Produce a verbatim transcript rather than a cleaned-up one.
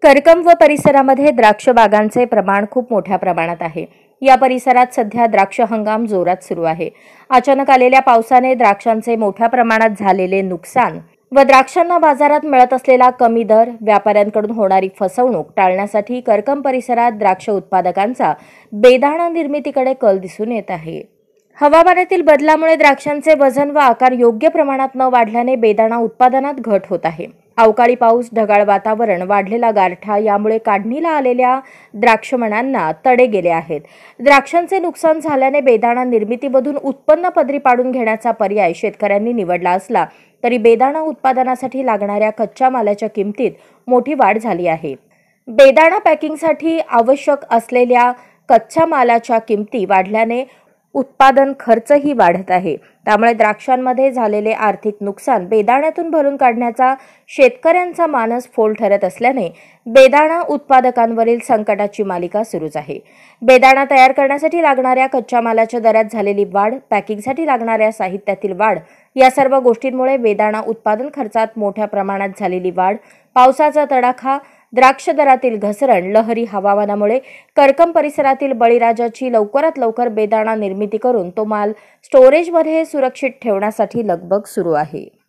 करकम व परिसरामध्ये द्राक्ष बागांचे प्रमाण खूप मोठ्या प्रमाणात आहे। या परिसरात सध्या द्राक्ष हंगाम जोरात सुरू आहे। अचानक आलेल्या पावसाने द्राक्षांचे मोठ्या प्रमाणात झालेले नुकसान व द्राक्षांना बाजारात मिळत असलेला कमी दर, व्यापाऱ्यांकडून होणारी फसवणूक टाळण्यासाठी करकम परिसरात द्राक्ष उत्पादकांचा बेदाणा निर्मितीकडे कल दिसून येत आहे। हवामानातील बदलामुळे द्राक्षांचे वजन व आकार योग्य प्रमाणात न वाढल्याने बेदाणा उत्पादनात घट होत आहे। अवकाळी पाऊस, ढगाळ वातावरण, वाढलेला गारठा यामुळे काढणीला आलेल्या द्राक्षमण्यांना तडे गेले आहेत। द्राक्षांचे नुकसान झाल्याने बेदाणा निर्मितीमधून उत्पन्न पदरी पाडून घेण्याचा पर्याय शेतकऱ्यांनी निवडला असला तरी बेदाणा उत्पादनासाठी लागणाऱ्या कच्च्या मालाच्या किमतीत मोठी वाढ झाली आहे। बेदाणा पॅकिंगसाठी आवश्यक असलेल्या कच्च्या मालाच्या किमती वाढल्याने उत्पादन खर्चही वाढत आहे। त्यामुळे द्राक्षांमध्ये झालेले आर्थिक नुकसान बेदाण्यातून भरून काढण्याचा शेतकऱ्यांचा मानस फोल ठरत असल्याने बेदाणा उत्पादकांवरील संकटाची मालिका सुरूच आहे। बेदाणा तयार करण्यासाठी लागणाऱ्या कच्च्या मालाच्या दरात झालेली वाढ, पॅकिंगसाठी लागणाऱ्या साहित्यातील वाढ या सर्व गोष्टींमुळे बेदाणा उत्पादन खर्चात मोठ्या प्रमाणात झालेली वाढ, पावसाचा तडाखा, द्राक्ष दरातील घसरण, लहरी हवामानामुळे करकम परिसरातील बळीराजाची लवकरात लवकर बेदाणा निर्मिती करून तो माल स्टोरेजमध्ये सुरक्षित ठेवण्यासाठी लगबग सुरू आहे।